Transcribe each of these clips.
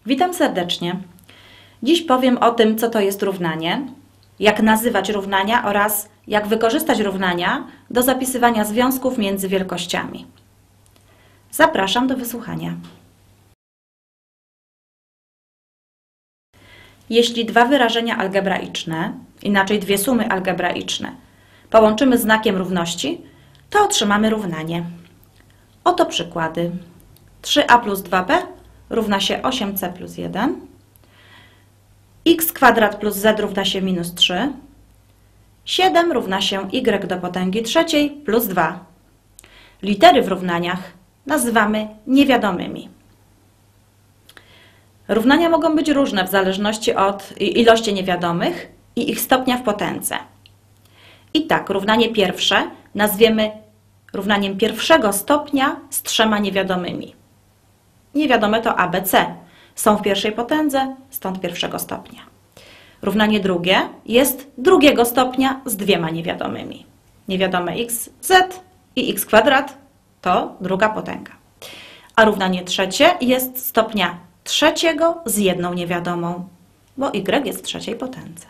Witam serdecznie. Dziś powiem o tym, co to jest równanie, jak nazywać równania oraz jak wykorzystać równania do zapisywania związków między wielkościami. Zapraszam do wysłuchania. Jeśli dwa wyrażenia algebraiczne, inaczej dwie sumy algebraiczne, połączymy znakiem równości, to otrzymamy równanie. Oto przykłady. 3a plus 2b równa się 8c plus 1. X kwadrat plus z równa się minus 3. 7 równa się y do potęgi trzeciej plus 2. Litery w równaniach nazywamy niewiadomymi. Równania mogą być różne w zależności od ilości niewiadomych i ich stopnia w potędze. I tak, równanie pierwsze nazwiemy równaniem pierwszego stopnia z trzema niewiadomymi. Niewiadome to a, b, c. Są w pierwszej potędze, stąd pierwszego stopnia. Równanie drugie jest drugiego stopnia z dwiema niewiadomymi. Niewiadome x, z i x kwadrat to druga potęga. A równanie trzecie jest stopnia trzeciego z jedną niewiadomą, bo y jest w trzeciej potędze.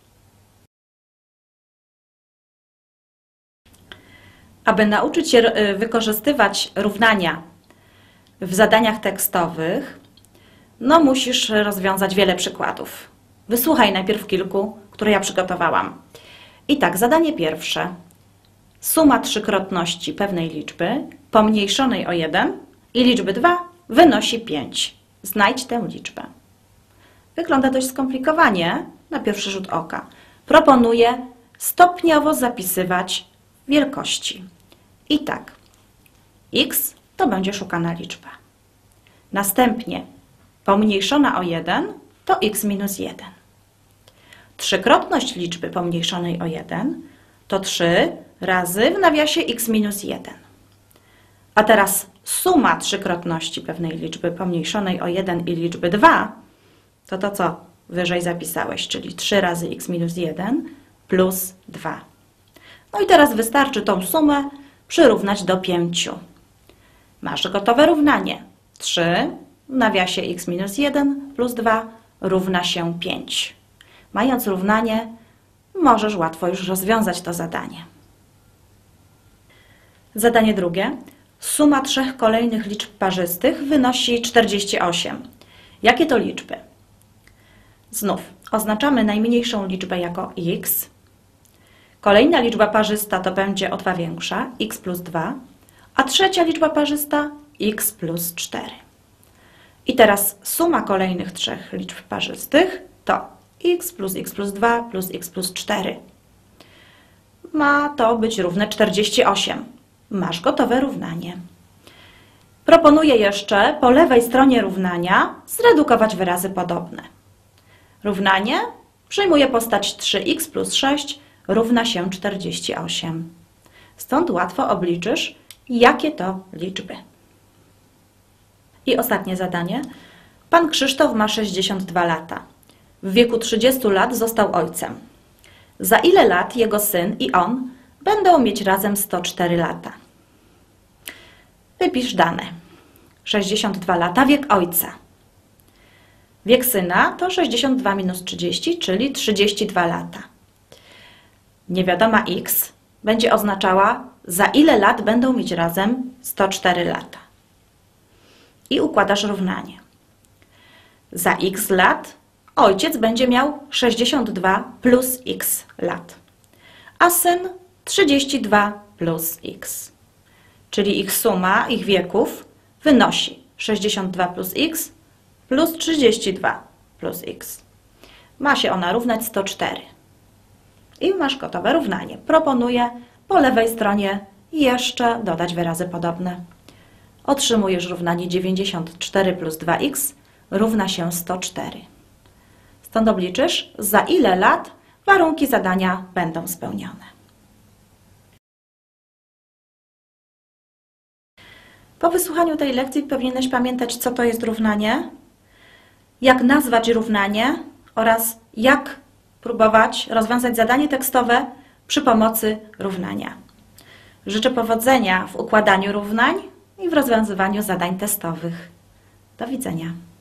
Aby nauczyć się wykorzystywać równania w zadaniach tekstowych, musisz rozwiązać wiele przykładów. Wysłuchaj najpierw kilku, które ja przygotowałam. I tak, zadanie pierwsze. Suma trzykrotności pewnej liczby pomniejszonej o 1 i liczby 2 wynosi 5. Znajdź tę liczbę. Wygląda dość skomplikowanie na pierwszy rzut oka. Proponuję stopniowo zapisywać wielkości. I tak, x to będzie szukana liczba. Następnie pomniejszona o 1 to x minus 1. Trzykrotność liczby pomniejszonej o 1 to 3 razy w nawiasie x minus 1. A teraz suma trzykrotności pewnej liczby pomniejszonej o 1 i liczby 2 to to, co wyżej zapisałeś, czyli 3 razy x minus 1 plus 2. No i teraz wystarczy tą sumę przyrównać do 5. Masz gotowe równanie. 3 w nawiasie x minus 1 plus 2 równa się 5. Mając równanie, możesz łatwo już rozwiązać to zadanie. Zadanie drugie. Suma trzech kolejnych liczb parzystych wynosi 48. Jakie to liczby? Znów oznaczamy najmniejszą liczbę jako x. Kolejna liczba parzysta to będzie o 2 większa, x plus 2, a trzecia liczba parzysta x plus 4. I teraz suma kolejnych trzech liczb parzystych to x plus 2 plus x plus 4. Ma to być równe 48. Masz gotowe równanie. Proponuję jeszcze po lewej stronie równania zredukować wyrazy podobne. Równanie przyjmuje postać 3x plus 6 równa się 48. Stąd łatwo obliczysz, jakie to liczby. I ostatnie zadanie. Pan Krzysztof ma 62 lata. W wieku 30 lat został ojcem. Za ile lat jego syn i on będą mieć razem 104 lata? Wypisz dane. 62 lata, wiek ojca. Wiek syna to 62 minus 30, czyli 32 lata. Niewiadoma x będzie oznaczała, za ile lat będą mieć razem 104 lata. I układasz równanie. Za x lat ojciec będzie miał 62 plus x lat, a syn 32 plus x. Czyli ich suma, ich wieków wynosi 62 plus x plus 32 plus x. Ma się ona równać 104. I masz gotowe równanie. Proponuję po lewej stronie jeszcze dodać wyrazy podobne. Otrzymujesz równanie 94 plus 2x równa się 104. Stąd obliczysz, za ile lat warunki zadania będą spełnione. Po wysłuchaniu tej lekcji powinieneś pamiętać, co to jest równanie, jak nazwać równanie oraz jak próbować rozwiązać zadanie tekstowe przy pomocy równania. Życzę powodzenia w układaniu równań i w rozwiązywaniu zadań testowych. Do widzenia.